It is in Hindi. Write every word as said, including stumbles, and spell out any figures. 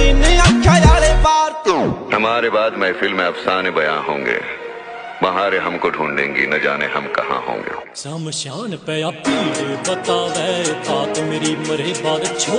हमारे बाद महफिल में अफसाने बयां होंगे, बहारे हमको ढूंढेंगी, न जाने हम कहाँ होंगे। शमशान पे पीर बतावे, तात मेरी मरे बाद